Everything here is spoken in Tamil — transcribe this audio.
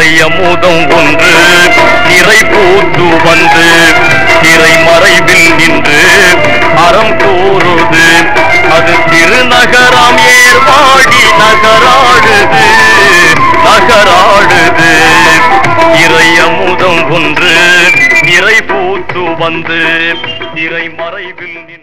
இறையமுதம் ஒன்று நிறை பூத்து வந்து திரை மறைவில் நின்று அறம் கூறுது. அது திருநகராம் ஏர்வாடி நகராடுது நகராடுது. இறையமுதம் ஒன்று நிறை பூத்து வந்து திரை மறைவில்